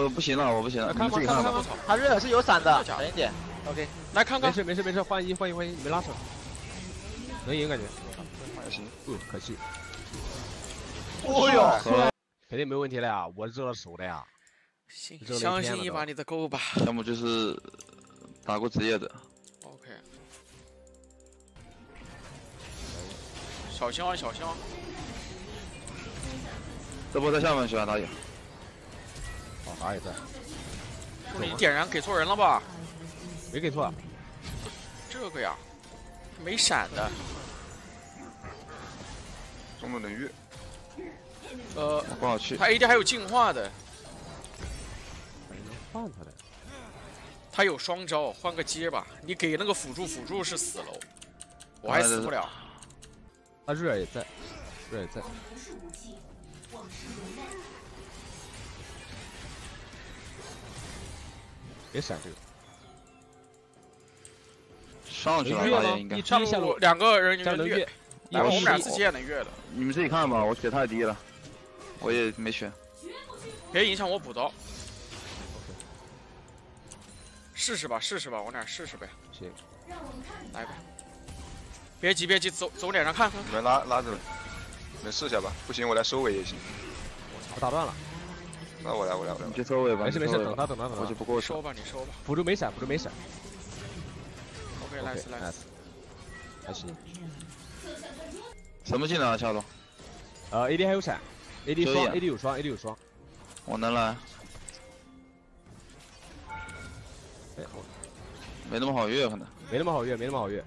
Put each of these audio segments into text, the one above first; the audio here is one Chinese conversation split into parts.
我不行了，我不行了，你们自己看吧。 他瑞尔是有闪的，等一点。OK， 来看看。 没事，换一，没拉扯，能赢感觉。 还行。 可惜。 哦哟， 肯定没问题了呀，我热手的呀。 行，相信一把你的够吧。 要么就是打过职业的。 OK。小心啊，小心啊！ 这波在下面去啊，打野。 哦，打野在。 你点燃给错人了吧？ 没给错。 这个呀，没闪的。 中路能越。 不好去。 他 AD 还有净化的。 能换他的。 他有双招，换个接吧。你给那个辅助是死了，我还死不了。 他瑞尔也在，别闪这个。 上去了，打野应该。 上路2个人能越， 来我们俩自己也能越的。 你们自己看吧，我血太低了，我也没血。 别影响我补刀。试试吧，往哪试试呗。 行， 来吧。别急，走脸上看看。 你们拉着，你们试一下吧，不行我来收尾也行。 我打断了。 那我来。 你去收尾吧。 没事，等他。 我就不过收吧，你收吧。 辅助没闪。 OK， nice。 还行。 什么技能啊，夏总 ？AD 还有闪 ，AD 双 ，AD 有双。 我能来。没那么好越，可能。 没那么好越。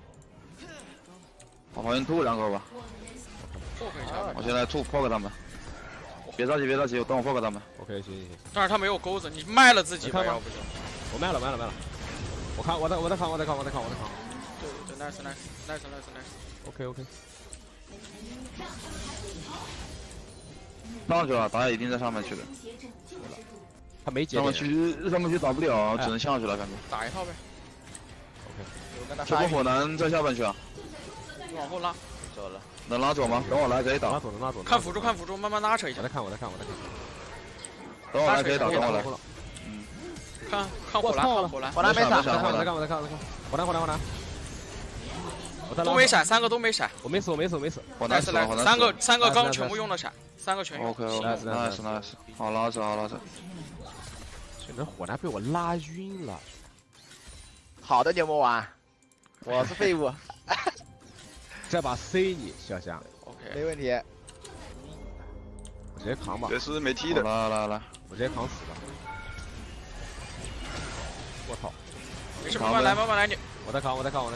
我好像吐2口吧。我现在吐破他们。别着急，我等我破他们。 OK， 行。 但是他没有钩子，你卖了自己吧，要不就。 我卖了。我看，我在扛。对，nice。OK。 上去了，打野一定在上面去的。 他没接。 上面去打不了，只能下去了，感觉。 打一套呗。 OK。 这波火男在下半区啊。 往后拉。 走了。 能拉走吗？等我来可以打。 拉走。 看辅助，慢慢拉扯一下。 我在看。 等我来可以打，等我来。 看火蓝。 火蓝没闪。 我在看。火蓝。 都没闪，3个都没闪。 我没死。 火男死了。 3个刚全部用了闪，3个全用。 OK，nice。好拉扯。 这火男被我拉晕了。 好的，牛魔王，我是废物。 这把 C 你小香 ，OK， 没问题。 我直接扛吧。 这是没踢的。 来， 我直接扛死了。我操！ 没事，慢慢来你。 我在扛。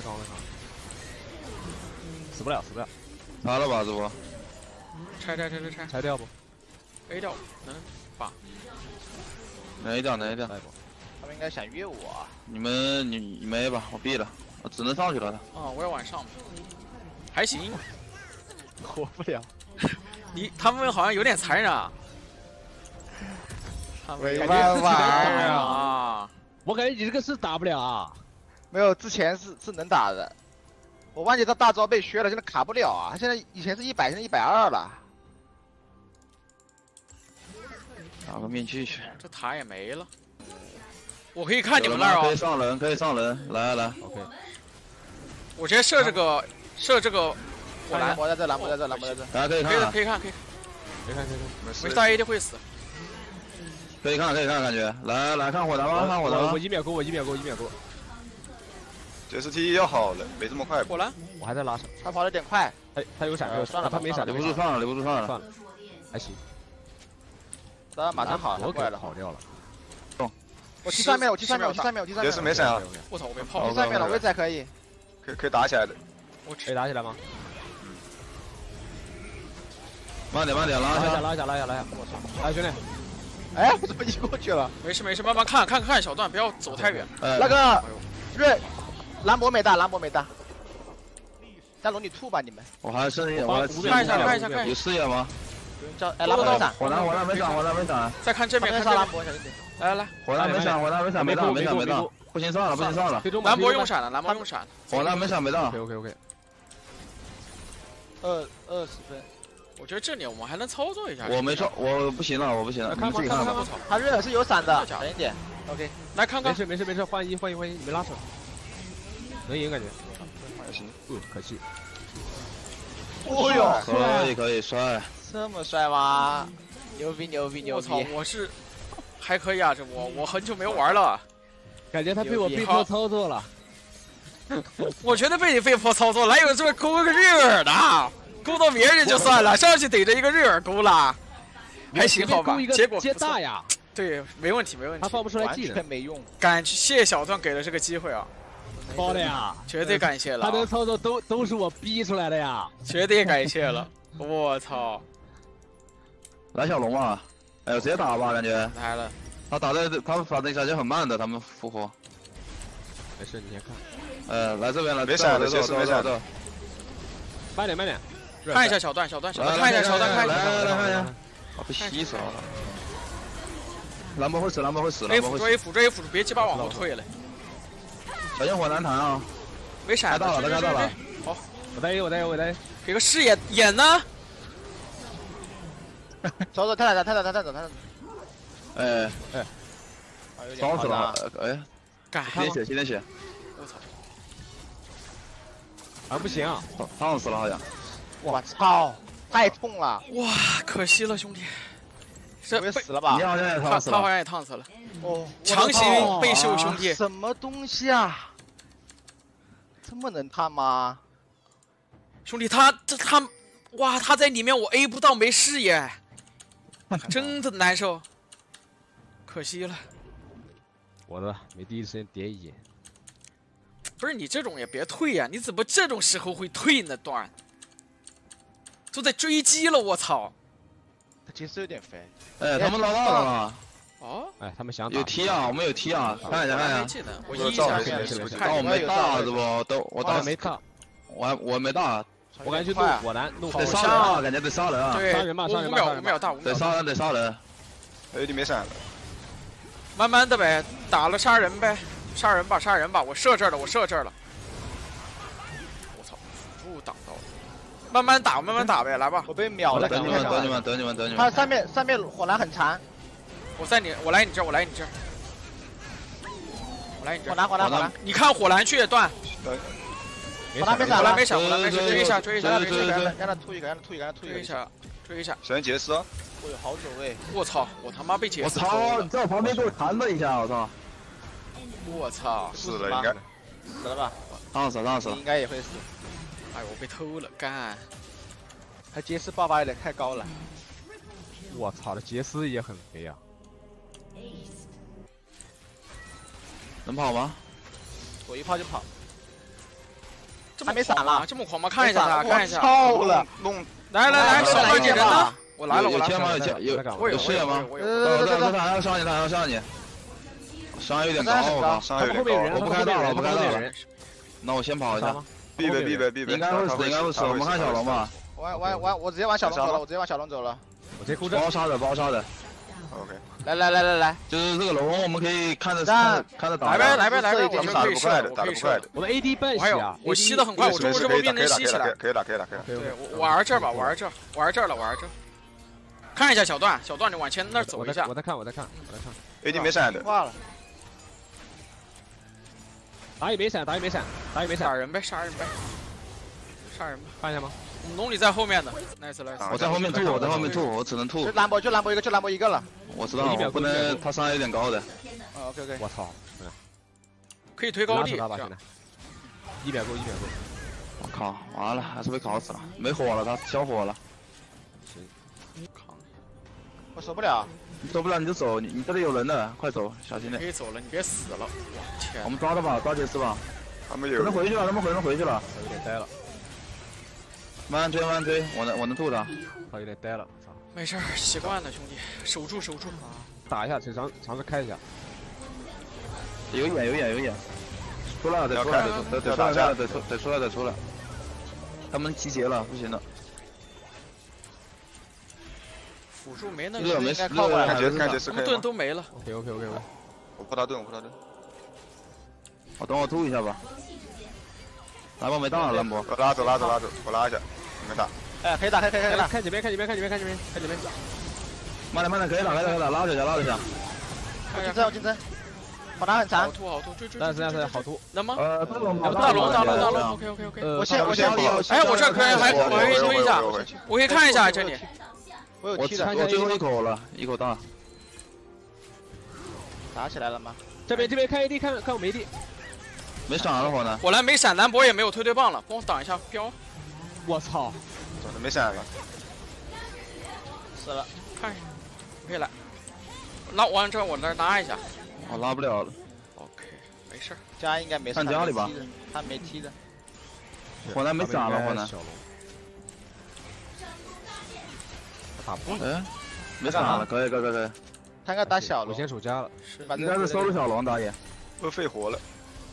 死不了。 杀了吧，这波。 拆掉不 ？A 掉，能把。 能 A 掉。 他们应该想约我。 你们 A 吧，我 B 了，我只能上去了。 我要往上。还行， 活不了。 他们好像有点残忍啊。 没办法啊！ 我感觉你这个是打不了啊。 没有，之前是能打的。我忘记他大招被削了，现在卡不了啊！现在以前是100，现在120了。 打个面具去。 这塔也没了。我可以看你们那儿啊。 可以上人，来。 OK。 我直接射这个火蓝。 我在这，蓝魔在这。 大家可以看。 可以看。 没事，大 AD 会死。 可以看，感觉。来看火男吧， 我1秒勾。 这次 T 要好了，没这么快。 火蓝， 我还在拉扯。 他跑的有点快。 他有闪， 算了， 他没闪。 留不住上了。 算了，还行。 他马上好， 我给跑掉了。 我踢上面，我踢上面。 这次没闪啊！ 我操，我被炮。 踢上面了，位置还可以。 可以打起来的。 可以打起来吗？ 慢点，拉一下。 我操！来兄弟， 哎，我怎么移过去了？ 没事，慢慢看小段，不要走太远。 那个瑞，蓝魔没大。加龙你吐吧你们。 我还剩一， 看一下。 有视野吗？ 叫蓝魔闪。 火男没闪。 再看这边， 上蓝魔，小弟弟。 来。 火男没闪，没到。不行上了。 蓝魔用闪了。 火男没闪没到。 OK。 20分。 我觉得这里我们还能操作一下。 我没操，我不行了，我不行了，你们自己看吧。 他瑞尔是有闪的，等一点。OK， 来看看。 没事，换一，你没拉手，能赢感觉。 还行。 可惜。 哦哟， 可以帅。 这么帅吗？牛逼！ 我操，我是还可以啊，这我很久没玩了， 感觉他被我被迫操作了。 我绝对被你被迫操作，哪有这么勾个瑞尔的？勾到别人就算了，上去逮着一个瑞尔勾了，还行好吧？结果接大呀。 对，没问题。 他放不出来技能， 没用。 感谢小段给了这个机会啊！ 包的呀， 绝对感谢了。 他的操作都是我逼出来的呀， 绝对感谢了。我操！ 来小龙啊！哎呦，直接打吧，感觉。 来了。 他反正一下就很慢的，他们复活。 没事，你先看。 来这边来。 没闪的，结束没闪的。 慢点。 看一下小段，看一下小段，看一下。 来。被吸死了。兰博会死。 辅助，别鸡巴往后退了。 小心火难弹啊！ 没闪。 开到了。 好， 我带一， 给个视野眼呢？ 走，太走。 哎，烧死了！哎，吸点血。 我操！ 啊，不行， 烫死了好像。 我操，太痛了！ 哇，可惜了兄弟。 这死了吧？ 你好像也烫死了。 他好像也烫死了。 哦， 强行被秀兄弟。 什么东西啊？这么能烫吗？ 兄弟，他哇，他在里面我 A 不到没视野，真的难受。可惜了。 我的没第一时间叠一眼。 不是你这种也别退呀，你怎么这种时候会退呢？段都在追击了，我操！ 他其实有点肥。 哎，他们拉到了吗？ 哦， 哎，他们想打有踢啊，我们有踢啊，看一下。 我一下。 但我没大是不？我打没大， 我没大。 我感觉去弄火男， 得杀人啊，感觉得杀人啊。 对， 杀人吧 5秒大， 得杀人。 哎，你没闪了。 慢慢的呗，打了杀人呗，杀人吧，我射这儿了。我操，辅助挡到了。慢慢打呗，来吧。 我被秒了， 等你们。 他上面火蓝很残。 我来你这儿。 火蓝。 你看火蓝去段。 火蓝没闪， 追一下。 让他吐一个。 追一下。 小心杰斯。 我有好走位。 我操，我他妈被杰斯。 我操，你在我旁边给我弹了一下，我操。 我操。 死了应该。 死了吧？ 烫死了。 应该也会死。 哎，我被偷了，干！ 他杰斯爆发有点太高了。 我操，这杰斯也很肥啊！ 能跑吗？ 我一炮就跑。 还没闪了， 这么狂吗？看一下他，看一下。 操了！ 来，小段姐人呢？我来了， 有枪吗？有视野吗？他还要上你。伤害有点高，我靠， 伤害有点高。 我不开大了。那我先跑一下。 必备。 应该会死。我们看小龙吧。 我直接往小龙走了。 我直接哭着。 包杀的。 OK。 来。 就是这个龙，我们可以看着打。 来呗， 我们打得不快的。 我们 AD 半血啊， 我吸的很快，我中路这波兵能吸起来。 可以打。 对，我玩这儿吧，玩这儿了。看一下小段，你往前那儿走一下。 我在看。 AD 没闪的。 打野没闪。 杀人呗。 看一下吗？ 我们龙里在后面的 ，nice。 我在后面吐，我只能吐。 就兰博一个了。 我知道，我不能，他伤害有点高的。 OK。 我操， 可以推高地。 100够。 我靠，完了，还是被搞死了，没火了，他消火了。 我守不了。 你守不了你就走，你这里有人的，快走，小心点。 可以走了，你别死了。我天。 我们抓他吧，抓杰斯吧。 他们有。 能回去了。 有点呆了。 慢追，我能吐他。 他有点呆了，操。 没事，习惯了，兄弟，守住。 打一下，尝试开一下。 有眼。出来，得出来。他们集结了，不行了。 辅助没那个。没靠过来， 看杰斯。 我们盾都没了。 OK。 我破他盾。 好，等我吐一下吧。兰博没大，兰博。 我拉走，我拉一下。你们打。 哎，可以打，可以打。 看这边，看这边，看这边，看这边，看这边。 慢点，可以打，拉着下。 我竞争。跑打很长。 好突，追。 但是好突。 能吗？ 大龙。 OK。 我先哎，我这可以，还我可以推一下，我可以看一下这里。 我踢的， 我最后一口了，一口大。 打起来了吗？ 这边看 AD， 看我没 AD。 没闪了火呢。 我来没闪，兰博也没有推棒了，帮我挡一下飘。 我操！ 怎么没闪了？ 死了，看一下，可以来。拉完之后我那拉一下。 我拉不了了。 OK， 没事。 家应该没事。 看家里吧。 他没踢的。 火男没闪了，火男。 打不过。 哎，没闪了，可以。 他应该打小龙。 我先守家了。 应该是收了小龙打野。 都废活了。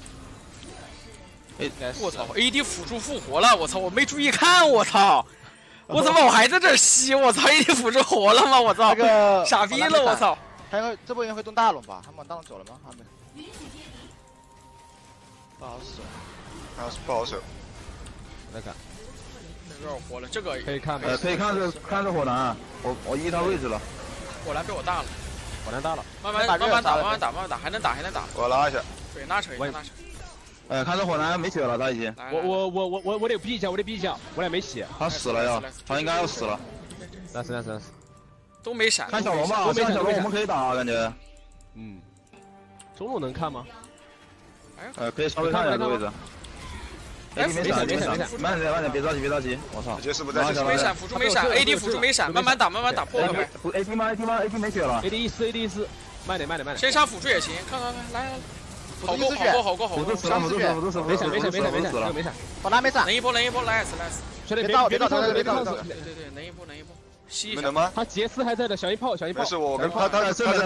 我操 ！AD 辅助复活了，我操！我没注意看，我操！我怎么我还在这吸？我操！AD 辅助活了吗？我操！ 这个傻逼了，我操！ 还有这波应该会动大龙吧？他们往大龙走了吗？还没。不好守。 不好守。 来看。 有点活了，这个可以看。 可以看着火男，我移他位置了。 火男被我大了。 火男大了。 慢慢打，还能打。 我拉一下。 对，拉扯。 看着火男没血了，他已经。 我得避一下，我俩没血。 他死了呀，他应该要死了。 来死。 都没闪。 看小龙吧，看小龙我们可以打，感觉。 中路能看吗？ 可以稍微看一下这个位置。没闪，慢点，别着急，我操！ 杰斯不在， 没闪，辅助没闪 ，AD 辅助没闪，慢慢打，破了呗。 AD 吗 ？AD 没血了。 AD 4，慢点。先杀辅助也行，看，来。好过， 辅助死了， 没闪。 好拿没闪。 能一波 ，nice。 别倒，对， 能一波。吸能吗？ 他杰斯还在的，小一炮。 没事，我跟他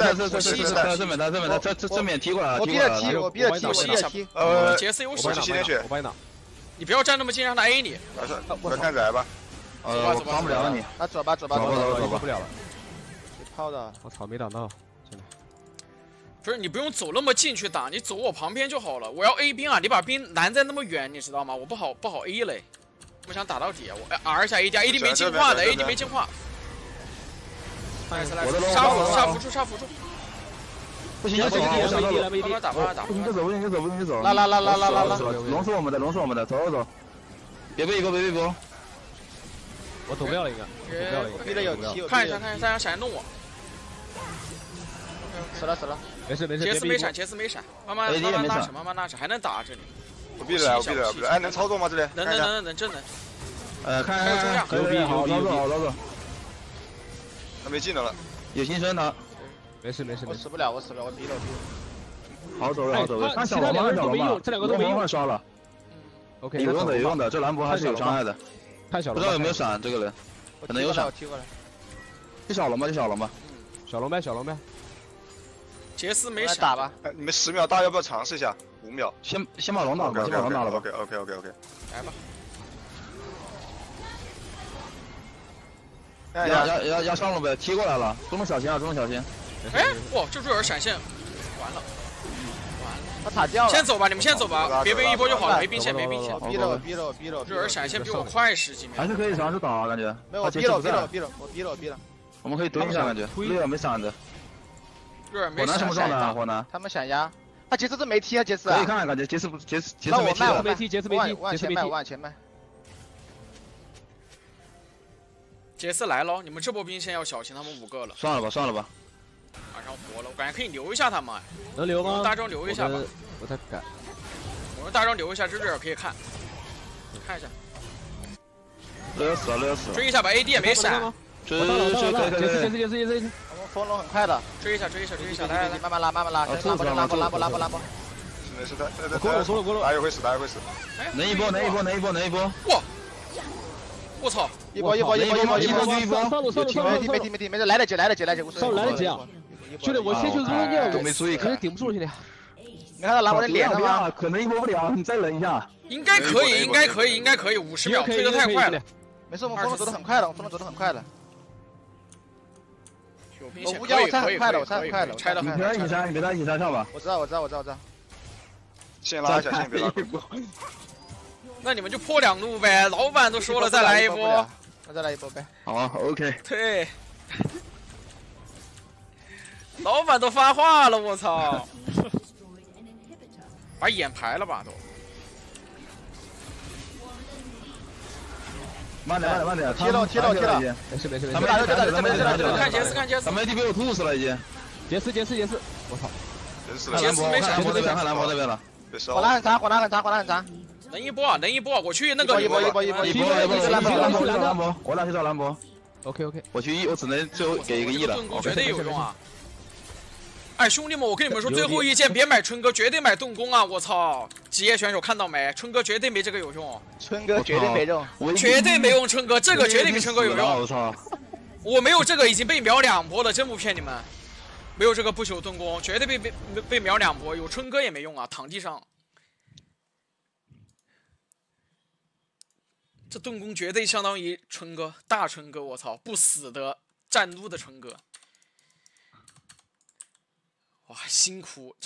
正面踢过来了。 我逼着踢。 杰斯有血， 我吸点血。 我帮你挡。 你不要站那么近，让他 A 你。 没事，我看仔吧。 我帮不了你。 那走吧。 不了了。 炮的。 我操，没挡到，真的。 不是你不用走那么近去打，你走我旁边就好了。我要 A 兵啊，你把兵拦在那么远，你知道吗？我不好 A 嘞。我想打到底，我 R 下 AD 没进化的 ，AD 没进化。来，杀辅助。 不行就走， 慢慢打。 不行就走。 拉。 龙是我们的，走。别背一波。 我走不了了，应该。 逼的有踢。 看一下，闪弄我。 死了。 没事。 杰斯没闪，慢慢拉扯，还能打这里。 我闭了。哎，能操作吗？这里？ 能，真能。 看牛逼， 好操作。 他没技能了， 有新生他。 没事。 我死不了，我逼了。 好走。看小龙吧， 这两个都没用， 刷了。 OK， 有用的，这兰博还是有伤害的。 太小了， 不知道有没有闪这个人，可能有闪。 踢过来。 就小龙吧。 小龙呗。 杰斯没闪， 打吧。 你们10秒大，要不要尝试一下？5秒。 先把龙打了吧， OK。 来吧。 要上了呗，踢过来了，中路小心。 哎，哇，这瑞尔闪现，完了， 他塔掉了。 先走吧，你们先走吧，别被一波就好了，没兵线。 逼了。 瑞尔闪现比我快10几秒。 还是可以尝试打，感觉。 没有，我逼了。 我们可以蹲一下，感觉。瑞尔没闪的。 瑞尔没闪。 火男什么状态？火男。 他们想压。他杰斯这没踢啊，杰斯。 可以看，感觉杰斯没踢。 杰斯没踢。 往前迈。 杰斯来了，你们这波兵线要小心，他们5个了。 算了吧。 马上活了，我感觉可以留一下他们。 能留吗？ 大招留一下吧。 我再改。 我们大招留一下，这瑞尔可以看一下。 勒死了。 追一下吧 ，AD 也没闪。 追， 杰斯。 我们风龙很快的。 追一下，来， 慢慢拉。拉波。 没事的。 过了。 打一会死。 能一波。 哇！我操！ 一波， 上路， 没事，来得及， 上路来得及啊！兄弟，我先去撸尿， 都没注意看， 顶不住，兄弟。 你看他拿我的脸了吗？ 可能一波不了，你再忍一下。 应该可以，50秒推得太快了。 没事，我们风龙走得很快的。我无疆我拆很快的，拆的很快。 你别在隐山上吧。 我知道。 先拉一下，先别拉。 那你们就破2路呗，老板都说了再来一波。 我再来一波呗。 好 ，OK。 对。老板都发话了，我操！把眼排了吧都。 慢点，慢点， 踢了。 没事。 他们打就打， 看杰斯， 他们 AD 被我吐死了已经。 杰斯，我操！ 真是杰斯没事， 看蓝博那边了。 火蓝很长。 能一波，我去那个一波。 我俩去找蓝博。 OK， 我去1，我只能最后给一个1了。 盾弓绝对有用啊！哎，兄弟们，我跟你们说，最后一件别买春哥，绝对买盾弓啊！我操，职业选手看到没？春哥绝对没这个有用。 春哥绝对没用， 绝对没用。春哥这个绝对比春哥有用。 我操！ 我没有这个已经被秒2波了，真不骗你们。没有这个不朽盾弓，绝对被秒2波。有春哥也没用啊，躺地上。这盾弓绝对相当于春哥，大春哥，我操，不死的战撸的春哥。哇，辛苦。